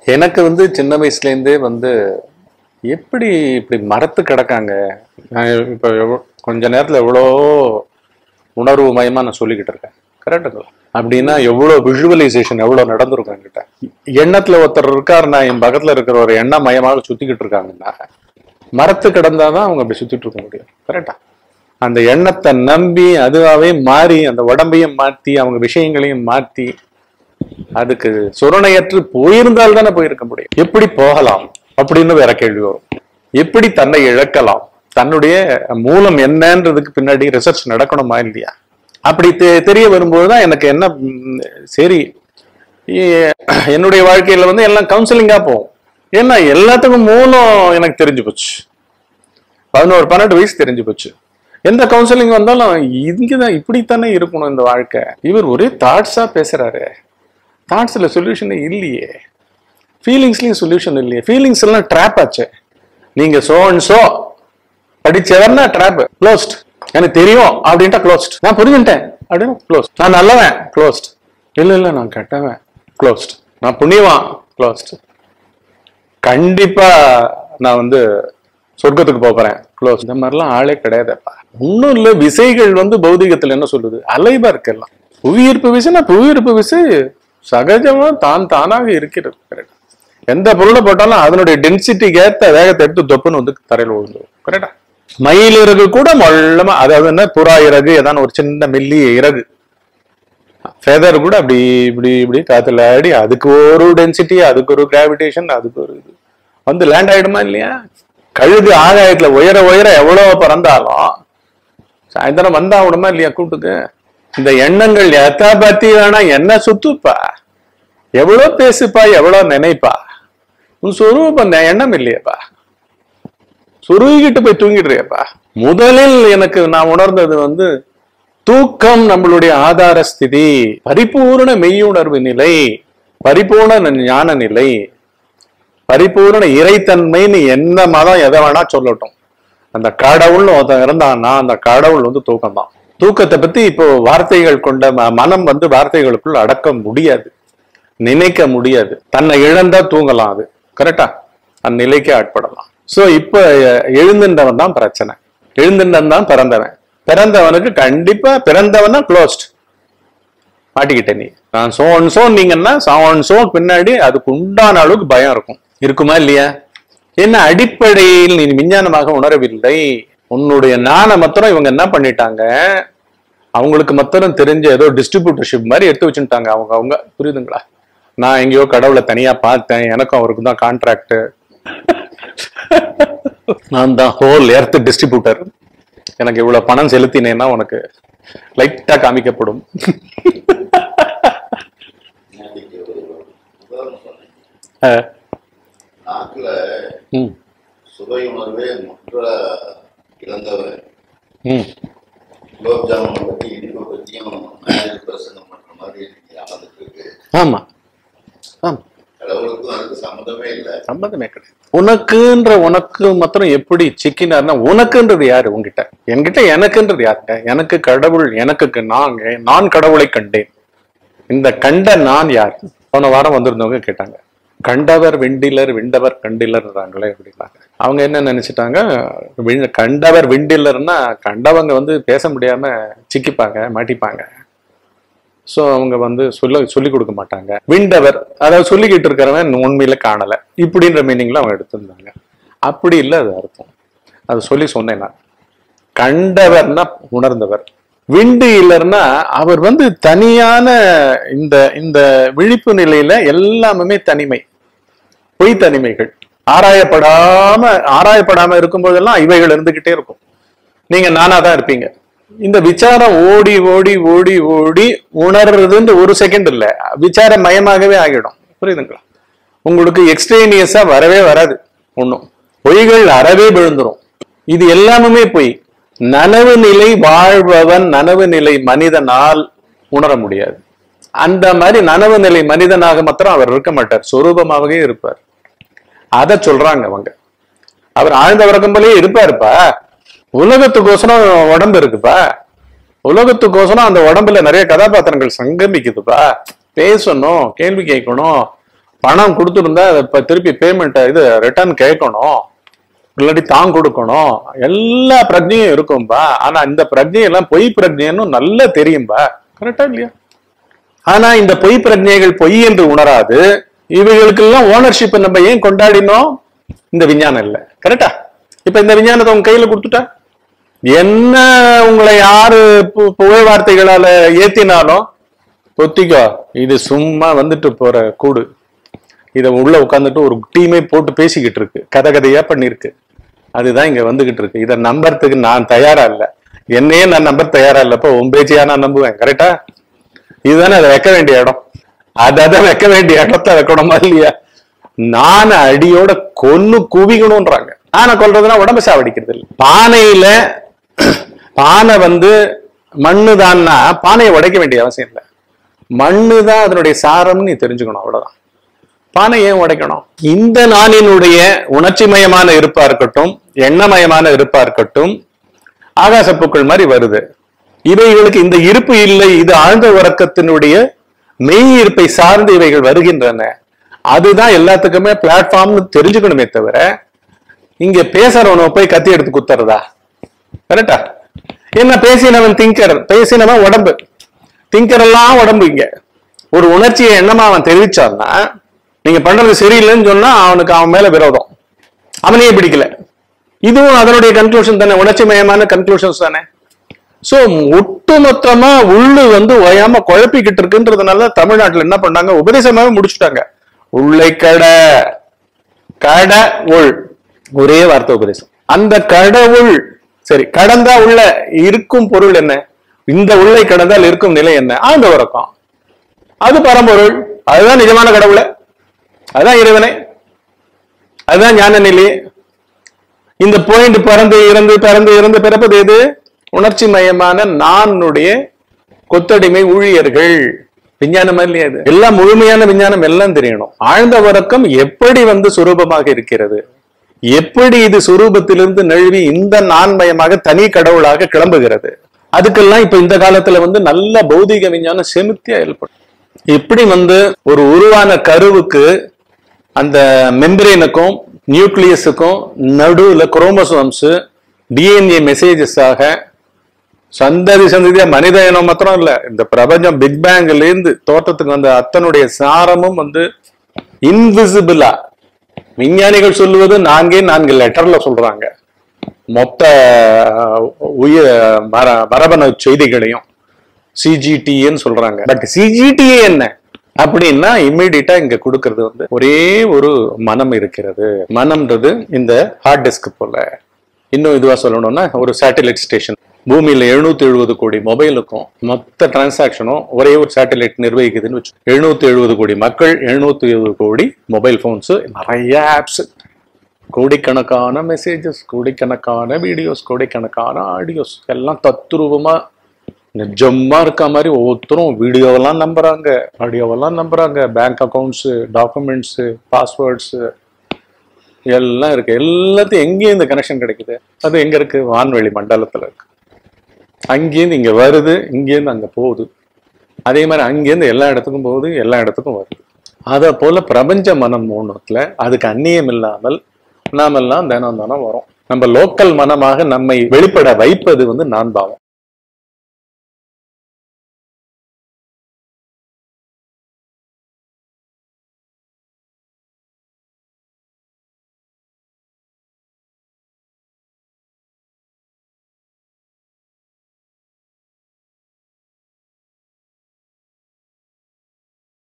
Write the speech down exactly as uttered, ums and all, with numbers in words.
எனக்கு வந்து சின்ன வயசுல இருந்தே வந்து எப்படி இப்படி மரத்து கிடக்காங்க. நான் இப்ப எவ்வ- கொஞ்ச நேரத்துல எவ்வளோ உணர்வு மயமா நான் சொல்லிக்கிட்டு இருக்கேன். கரெக்டுங்களா? அப்படின்னா எவ்வளவு விஷுவலைசேஷன் எவ்வளவு நடந்திருக்கும் என்கிட்ட. எண்ணத்துல ஒருத்தர் இருக்காருன்னா என் பக்கத்துல இருக்கிற ஒரு எண்ண மயமாக சுத்திக்கிட்டு இருக்காங்கன்னா மரத்து கிடந்தாதான் அவங்க அப்படி சுத்திட்டு இருக்க முடியும். கரெக்டா? அந்த எண்ணத்தை நம்பி அதுவாவே மாறி அந்த உடம்பையும் மாத்தி அவங்க விஷயங்களையும் மாத்தி அதுக்கு சுரணையற்று போயிருந்தால் தானே போயிருக்க முடியும். எப்படி போகலாம் அப்படின்னு வேற கேள்வி வரும். எப்படி தன்னை இழக்கலாம், தன்னுடைய மூலம் என்னன்றதுக்கு பின்னாடி ரிசர்ச் நடக்கணுமா இல்லையா? அப்படி தெ- தெரிய வரும்போதுதான் எனக்கு என்ன ம், சரி எ- என்னுடைய வாழ்க்கையில வந்து எல்லாம் கவுன்சிலிங்கா போகும். ஏன்னா எல்லாத்துக்கும் மூலம் எனக்கு தெரிஞ்சு போச்சு. பதினோரு பன்னெண்டு வயசு தெரிஞ்சு போச்சு. எந்த கவுன்சிலிங் வந்தாலும் இங்கதான் இப்படித்தானே இருக்கணும் இந்த வாழ்க்கை. இவர் ஒரே தாட்ஸா பேசுறாரு. தாட்ஸ்ல சொல்யூஷன் இல்லையே, ஃபீலிங்ஸ்லயும் சொல்யூஷன் இல்லையே. ஃபீலிங்ஸ் எல்லாம் ட்ராப் ஆச்சு. நீங்க சோ அண்ட் சோ படிச்சவர்னா ட்ராப் க்ளோஸ்ட். எனக்கு தெரியும் அப்படின்ட்டா க்ளோஸ்ட். நான் புரிஞ்சுட்டேன் அப்படின்னா க்ளோஸ்ட். நான் நல்லவன் க்ளோஸ்ட். இல்ல இல்ல நான் கெட்டவன் க்ளோஸ்ட். நான் புண்ணியவான் க்ளோஸ்ட். கண்டிப்பா நான் வந்து சொர்க்கத்துக்கு போறேன் க்ளோஸ். இந்த மாதிரிலாம் ஆளே கிடையாதுப்பா. ஒன்றும் இல்லை, விசைகள் வந்து பௌதிகத்துல என்ன சொல்லுது, அலைவா இருக்கலாம். புவியீர்ப்பு விசைனா புவியீர்ப்பு விசை சகஜமா தான் தானாக இருக்கிறது. கரெக்டா? எந்த பொருளை போட்டாலும் அதனுடைய டென்சிட்டிக்கு ஏற்ற வேகத்தை எடுத்து தொப்புன்னு வந்து தரையில் விழுந்துடும். கரெக்டா? மயில் இறகு கூட மொல்லமா, அதாவது என்ன, புறா இறகு ஏதான ஒரு சின்ன மெல்லிய இறகு ஃபெதர் கூட அப்படி இப்படி இப்படி காத்துல ஆடி அதுக்கு ஒரு டென்சிட்டி, அதுக்கு ஒரு கிராவிடேஷன், அதுக்கு ஒரு இது வந்து லேண்ட் ஆயிடுமா இல்லையா? கழுகு ஆகாயத்துல உயர உயர எவ்வளவு பறந்தாலும் சாயந்தரம் வந்தா விடுமா இல்லையா கூட்டுக்கு? இந்த எண்ணங்கள் எத்தா பத்தி வேணா என்ன சுத்துப்பா, எவ்வளவு பேசுப்பா, எவ்வளவு நினைப்பா, உன் சொரூபம் எண்ணம் இல்லையப்பா. சுருகிட்டு போய் தூங்கிடுறியப்பா. முதலில் எனக்கு நான் உணர்ந்தது வந்து தூக்கம் நம்மளுடைய ஆதார ஸ்திதி, பரிபூர்ண மெய்யுணர்வு நிலை, பரிபூர்ண ஞான நிலை, பரிபூர்ண இறைத்தன்மைன்னு என்ன மதம் எதை வேணா சொல்லட்டும். அந்த கடவுள்னு ஒருத்தன் இருந்தான்னா அந்த கடவுள் வந்து தூக்கம் தான். தூக்கத்தை பத்தி இப்போ வார்த்தைகள் கொண்ட ம- மனம் வந்து வார்த்தைகளுக்குள் அடக்க முடியாது, நினைக்க முடியாது. தன்னை இழந்தா தூங்கலாம், அது கரெக்டா, அந்த நிலைக்கு ஆட்படலாம். சோ இப்ப எழுந்துன்றவன் தான் பிரச்சனை. எழுந்துன்றவன் தான் பிறந்தவன். பிறந்தவனுக்கு கண்டிப்பா பிறந்தவனா க்ளோஸ்ட். மாட்டிக்கிட்டேன் நீ. நான் சோன் சோன் நீங்கன்னா சோன் சோன் பின்னாடி அதுக்கு உண்டான அளவுக்கு பயம் இருக்கும். இருக்குமா இல்லையா? என்ன அடிப்படையில் நீ விஞ்ஞானமாக உணரவில்லை. உன்னுடைய ஞான மாத்திரம் இவங்க என்ன பண்ணிட்டாங்க, அவங்களுக்கு மாத்திரம் தெரிஞ்ச ஏதோ டிஸ்ட்ரிபியூட்டர்ஷிப் மாதிரி எடுத்து வச்சுட்டாங்க அவங்க அவங்க புரியுதுங்களா? நான் எங்கேயோ கடவுளை தனியா பார்த்தேன், எனக்கும் அவருக்கும் தான் கான்ட்ராக்ட், நான் தான் ஹோல் எர்த் டிஸ்ட்ரிபியூட்டர், எனக்கு இவ்வளவு பணம் செலுத்தினேன்னா உனக்கு லைட்டா காமிக்கப்படும். இன்னைக்கு ஒரு உதாரணம் சொன்னேன். அஹ், நாக்குல ம், சுவை உணர்வே முற்ற இழந்தவர் ம். குலோப் ஜாமுனை பத்தி இனிப்பை பத்தியும் மேரேஜ் பிரசங்கம் பண்ற மாதிரி இன்னைக்கு நடந்துட்டு இருக்கு. ஆமா ஆமா, கடவுளுக்கும் அதுக்கு சம்மந்தமே இல்லை. சம்பந்தமே கிடையாது. உனக்குன்ற உனக்கு மாத்திரம் எப்படி சிக்கினார்னா, உனக்குன்றது யாரு உன்கிட்ட, என்கிட்ட எனக்குன்றது யாருங்க? எனக்கு கடவுள், எனக்கு நான் நான் கடவுளை கண்டேன். இந்த கண்ட நான் யார்? போன வாரம் வந்திருந்தவங்க கேட்டாங்க, கண்டவர் விண்டிலர் விண்டவர் கண்டிலர்றாங்களே அப்படின்னாங்க. அவங்க என்ன நினைச்சிட்டாங்க, வி- கண்டவர் விண்டிலர்னா கண்டவங்க வந்து பேச முடியாம சிக்கிப்பாங்க, மாட்டிப்பாங்க. சோ அவங்க வந்து சொல்ல சொல்லி கொடுக்க மாட்டாங்க. விண்டவர் அதாவது சொல்லிக்கிட்டு இருக்கிறவன் உண்மையில காணல இப்படின்ற மீனிங்ல அவங்க எடுத்திருந்தாங்க. அப்படி இல்லை அது அர்த்தம். அது சொல்லி சொன்னேன் நான். கண்டவர்னா உணர்ந்தவர், விண்டு இல்லர்னா அவர் வந்து தனியான இந்த இந்த விழிப்பு நிலையில எல்லாமே தனிமை, பொய் தனிமைகள், ஆராயப்படாம ஆராயப்படாம இருக்கும்போதெல்லாம் இவைகள் இருந்துகிட்டே இருக்கும். நீங்க நானா தான் இருப்பீங்க. இந்த விசாரம் ஓடி ஓடி ஓடி ஓடி உணர்றதுன்னு ஒரு செகண்ட் இல்ல, விசார மயமாகவே ஆகிடும். புரியுதுங்களா? உங்களுக்கு எக்ஸ்ட்ரேனியஸா வரவே வராது. ஒண்ணும் பொய்கள் அறவே விழுந்துரும். இது எல்லாமே பொய். நனவு நிலை வாழ்பவன், நனவு நிலை மனிதனால் உணர முடியாது. அந்த மாதிரி நனவு நிலை மனிதனாக மாத்திரம் அவர் இருக்க மாட்டார், சொரூபமாகவே இருப்பார். அத சொல்றாங்க அவங்க. அவர் ஆழ்ந்த உறக்கம் போலயே இருப்பாருப்பா. உலகத்துக்கோசரம் உடம்பு இருக்குப்பா, உலகத்துக்கோசரம் அந்த உடம்புல நிறைய கதாபாத்திரங்கள் சங்கமிக்குதுப்பா. பேசணும், கேள்வி கேட்கணும், பணம் கொடுத்துருந்தா இப்ப திருப்பி பேமெண்ட் இது ரிட்டர்ன் கேட்கணும், இல்லாட்டி தான் கொடுக்கணும், எல்லா பிரஜையும் இருக்கும்பா. ஆனா இந்த பிரஜையெல்லாம் பொய் பிரஜைன்னு நல்லா தெரியும்பா. கரெக்டா இல்லையா? ஆனா இந்த பொய் பிரஜைகள் பொய் என்று உணராது இவைகளுக்கெல்லாம் ஓனர்ஷிப் நம்ம ஏன் கொண்டாடினோம்? இந்த விஞ்ஞானம் இல்லை. கரெக்டா? இப்ப இந்த விஞ்ஞானத்தை உங்க கையில கொடுத்துட்டா என்ன உங்களை யாரு புகழ் வார்த்தைகளால ஏத்தினாலும் பொத்திக்கோ, இது சும்மா வந்துட்டு போற கூடு. இத உள்ள உட்காந்துட்டு ஒரு டீமே போட்டு பேசிக்கிட்டு இருக்கு, கதை கதையா பண்ணிருக்கு. அதுதான் இங்க வந்துகிட்டு இருக்கு. இதை நம்புறதுக்கு நான் தயாரா இல்லை. என்னையே நான் நம்ப தயாரா இல்லப்போ உன் பேச்சியா நான் நம்புவேன். கரெக்டா? இதுதானே அதை வைக்க வேண்டிய இடம். அதான் வைக்க வேண்டிய இடத்த வைக்கணுமா இல்லையா? நான அடியோட கொன்னு குவிக்கணும்ன்றாங்க. ஆனை கொல்றதுன்னா உடம்பு சாவடிக்கிறது இல்லை. பானையில பானை வந்து மண்ணு தான்னா பானையை உடைக்க வேண்டிய அவசியம் இல்லை. மண்ணு தான் அதனுடைய சாரம்னு நீ தெரிஞ்சுக்கணும், அவ்வளவுதான். பானை ஏன் உடைக்கணும்? இந்த நானினுடைய உணர்ச்சி மயமான இருப்பா இருக்கட்டும், எண்ணமயமான இருப்பா இருக்கட்டும், ஆகாசப்பூக்கள் மாதிரி வருது. இவைகளுக்கு இந்த இருப்பு இல்லை, இது ஆழ்ந்த உறக்கத்தினுடைய மெய் இருப்பை சார்ந்து இவைகள் வருகின்றன. அதுதான் எல்லாத்துக்குமே பிளாட்ஃபார்ம்னு தெரிஞ்சுக்கணுமே தவிர இங்க பேசுறவன போய் கத்தி எடுத்து குத்துறதா? கரெக்டா? என்ன பேசினவன் திங்கர், பேசினவன் உடம்பு, திங்கர் எல்லாம் உடம்பு. இங்க ஒரு உணர்ச்சியை எண்ணமா அவன் தெரிவிச்சான்னா நீங்க பண்றது சரியில்லைன்னு சொன்னா அவனுக்கு அவன் மேல விரோதம், அவனையே பிடிக்கல. இதுவும் அதனுடைய கன்க்ளூஷன் தானே, உணர்ச்சி மயமான கன்க்ளூஷன்ஸ் தானே. சோ ஒட்டுமொத்தமா உள்ளு வந்து ஓயாம குழப்பிக்கிட்டு இருக்குன்றதுனால தமிழ்நாட்டுல என்ன பண்ணாங்க, உபதேசமாவே முடிச்சுட்டாங்க. உள்ளை கடை கடை உள், ஒரே வார்த்தை உபதேசம். அந்த கடவுள் சரி கடந்தா உள்ள இருக்கும் பொருள் என்ன? இந்த உள்ளை கடந்தால் இருக்கும் நிலை என்ன? ஆழ்ந்த உறக்கம். அது பரம்பொருள், அதுதான் நிஜமான கடவுளை, அதுதான் இறைவனை, அதுதான் ஞான நிலை. இந்த பாயிண்ட் பறந்து இறந்து பறந்து இறந்து பிறப்பது எது? உணர்ச்சி மயமான நானுடைய கொத்தடிமை ஊழியர்கள். விஞ்ஞானம் இல்லையா? இது எல்லாம் முழுமையான விஞ்ஞானம், எல்லாம் தெரியணும். ஆழ்ந்த உறக்கம் எப்படி வந்து சுரூபமாக இருக்கிறது, எப்படி இது சுரூபத்திலிருந்து நழுவி இந்த நான்மயமாக தனி கடவுளாக கிளம்புகிறது, அதுக்கெல்லாம் இப்ப இந்த காலத்துல வந்து நல்ல பௌதிக விஞ்ஞானம் செமித்தியா ஏற்படும். எப்படி வந்து ஒரு உருவான கருவுக்கு அந்த மெம்பரேனுக்கும் நியூக்ளியஸுக்கும் நடுவுல குரோமோசோம்ஸ் டிஎன்ஏ மெசேஜஸ் ஆக சந்ததி சந்ததியா மனித இனம் மாத்திரம் இல்ல, இந்த பிரபஞ்சம் பிக் பேங்க்ல இருந்து தோற்றத்துக்கு வந்த அத்தனுடைய சாரமும் வந்து இன்விசிபிளா, விஞ்ஞானிகள் சொல்லுவது நான்கே நான்கு லெட்டர்ல சொல்றாங்க மொத்த உயிர் மர மரபணு செய்திகளையும், சிஜிடின்னு சொல்றாங்க. பட் சிஜிடிஏ என்ன அப்படின்னா இம்மிடியட்டா இங்க கொடுக்கறது வந்து ஒரே ஒரு மனம் இருக்கிறது. மனம்ன்றது இந்த ஹார்ட் டிஸ்க் போல. இன்னும் இதுவா சொல்லணும்னா ஒரு சேட்டலைட் ஸ்டேஷன், பூமியில எழுநூத்தி எழுபது கோடி மொபைலுக்கும் மொத்த டிரான்சாக்சனும் ஒரே ஒரு சேட்டலைட் நிர்வகிக்குதுன்னு வச்சு, எழுநூத்தி எழுபது கோடி மக்கள், எழுநூத்தி எழுபது கோடி மொபைல் போன்ஸ், நிறைய ஆப்ஸ், கோடிக்கணக்கான மெசேஜஸ், கோடிக்கணக்கான வீடியோஸ், கோடிக்கணக்கான ஆடியோஸ், எல்லாம் தத்துரூபமா நிஜமா இருக்க மாதிரி ஒவ்வொருத்தரும் வீடியோவெல்லாம் நம்புறாங்க, ஆடியோவெல்லாம் நம்புறாங்க, பேங்க் அக்கௌண்ட்ஸ், டாக்குமெண்ட்ஸ், பாஸ்வேர்ட்ஸ் எல்லாம் இருக்கு. எல்லாத்தையும் எங்கேயும் இந்த கனெக்ஷன் கிடைக்குது. அது எங்க இருக்கு? வான்வெளி மண்டலத்துல இருக்கு. அங்கேருந்து இங்க வருது, இங்கேருந்து அங்க போகுது. அதே மாதிரி அங்கேருந்து எல்லா இடத்துக்கும் போகுது, எல்லா இடத்துக்கும் வருது. அதை போல பிரபஞ்ச மனம் மூணுத்துல அதுக்கு அந்நியம் இல்லாமல் நாமெல்லாம் தினம் தினம் வரோம். நம்ம லோக்கல் மனமாக நம்மை வெளிப்பட வைப்பது வந்து நான் பாவம்.